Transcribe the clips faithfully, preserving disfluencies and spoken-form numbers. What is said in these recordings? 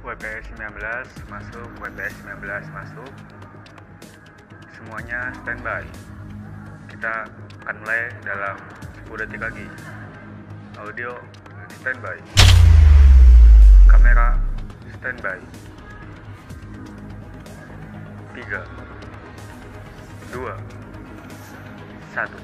W P S sembilan belas masuk, W P S sembilan belas masuk. Semuanya standby. Kita akan mulai dalam sepuluh detik lagi. Audio standby. Kamera standby. Tiga, dua, satu.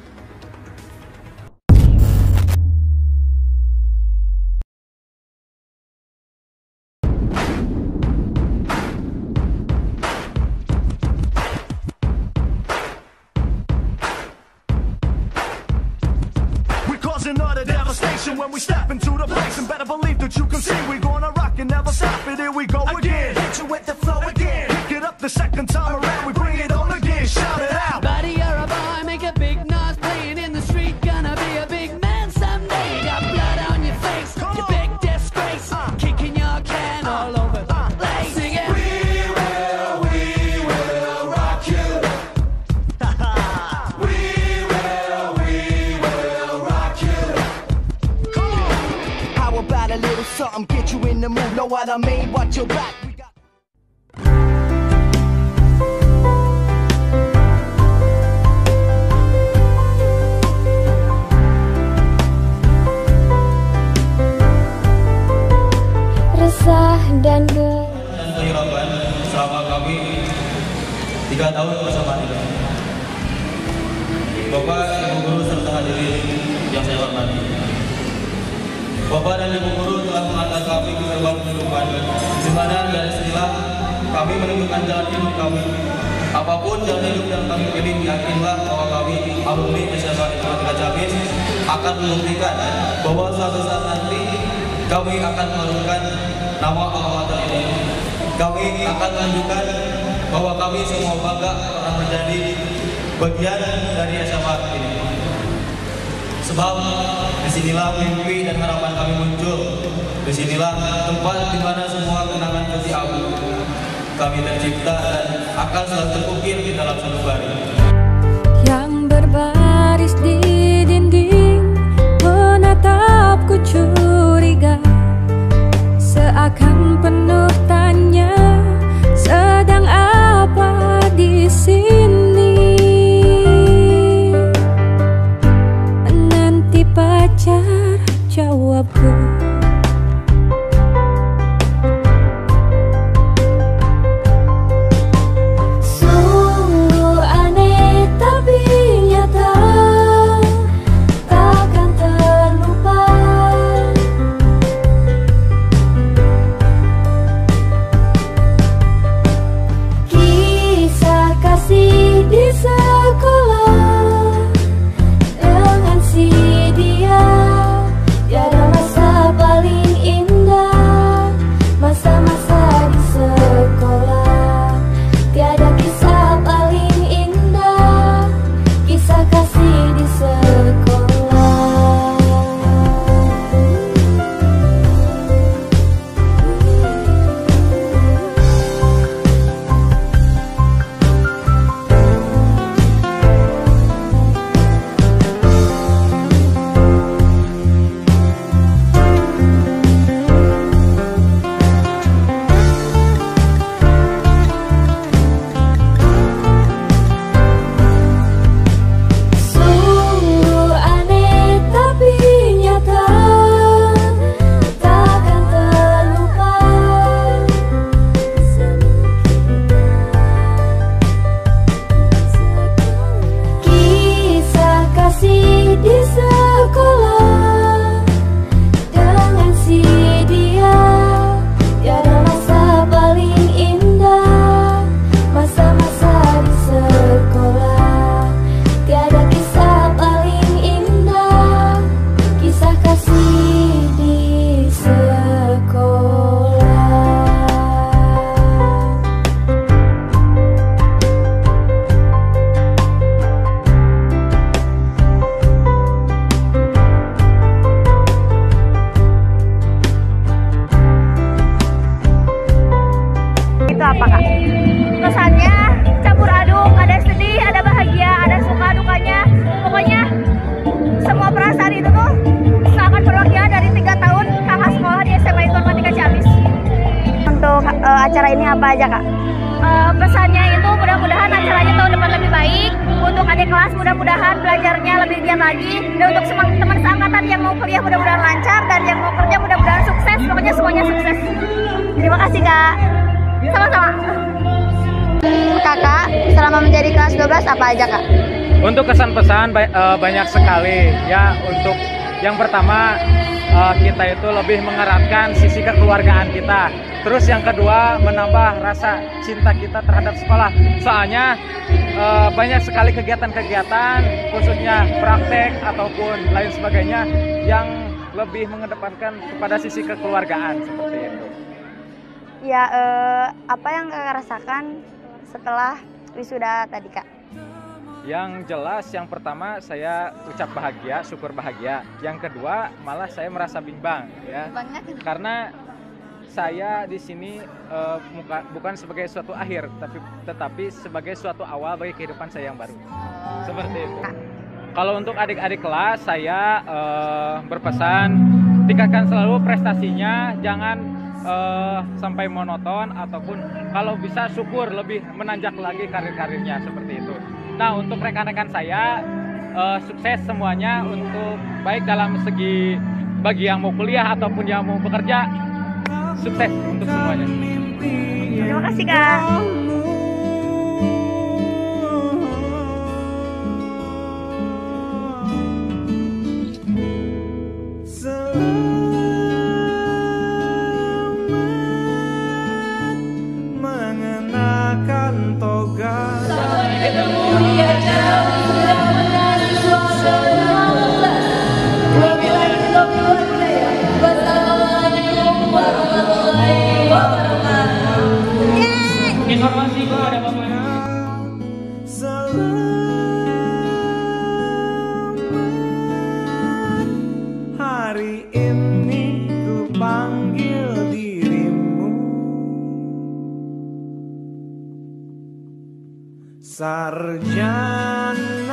Another devastation when we step into the place, and better believe that you can see we gonna rock and never stop it. Here we go again, hit you with the flow again. Pick it up the second time around, we bring it on again. Shout it out. Buddy, you're a boy, make a big noise, playing in the street, gonna be a big man someday. You got blood on your face, you big disgrace, uh, kicking your can uh, all over the uh, place. Sing it. We will, we will rock you. We will, we will rock you. Come on. How about a little something, get you in the mood? Know what I mean? Watch your back. We got resah dan gel dan kehilangan selama kami tiga tahun bersama ini. Bapak, Ibu Guru serta hadirin yang saya hormati. Bapak dan Ibu Guru telah mengantar kami ke gerbang kehidupan, di mana dari sinilah kami menentukan jalan hidup kami. Apapun jalan hidup yang kami pilih, yakinlah bahwa kami alumni S M A Informatika Ciamis akan membuktikan bahwa suatu saat nanti kami akan mengharumkan nama alma-mater ini. Kami akan menunjukkan bahwa kami semua bangga pernah menjadi bagian dari S M A ini. Sebab disinilah mimpi dan harapan kami muncul. Disinilah tempat di mana semua kenangan putih abu kami tercipta dan akan selalu terukir di dalam sanubari. yang berbaris di dinding menatapku curiga, seakan penuh tanya, sedang apa di sini? Menanti pacar jawabku. Sungguh aneh tapi nyata, takkan terlupa. Kisah kasih di sekolah dengan si dia, tiada masa pesannya apa aja Kak? Uh, pesannya itu mudah-mudahan acaranya tahun depan lebih baik. Untuk adik kelas mudah-mudahan belajarnya lebih giat lagi. Dan untuk semua teman seangkatan yang mau kuliah mudah-mudahan lancar. Dan yang mau kerja mudah-mudahan sukses. Pokoknya semuanya sukses. Terima kasih Kak. Sama-sama. Kakak, selama menjadi kelas dua belas apa aja Kak? Untuk kesan pesan banyak sekali ya. Untuk yang pertama, kita itu lebih mengeratkan sisi kekeluargaan kita. Terus yang kedua, menambah rasa cinta kita terhadap sekolah. Soalnya banyak sekali kegiatan-kegiatan, khususnya praktek ataupun lain sebagainya, yang lebih mengedepankan kepada sisi kekeluargaan seperti itu. Ya, eh, apa yang Kakak rasakan setelah wisuda tadi Kak? Yang jelas, yang pertama saya ucap bahagia, syukur bahagia. Yang kedua, malah saya merasa bimbang ya. Banget. Karena saya di sini uh, muka, bukan sebagai suatu akhir, tapi tetapi sebagai suatu awal bagi kehidupan saya yang baru. Seperti itu. Kalau untuk adik-adik kelas, saya uh, berpesan tingkatkan selalu prestasinya, jangan uh, sampai monoton, ataupun kalau bisa syukur lebih menanjak lagi karir-karirnya seperti itu. Nah, untuk rekan-rekan saya, uh, sukses semuanya untuk baik dalam segi bagi yang mau kuliah ataupun yang mau bekerja, sukses untuk semuanya. Terima kasih Kak. Mengenakan toga. Informasi kepada Bapak hari ini ku panggil dirimu sarjana.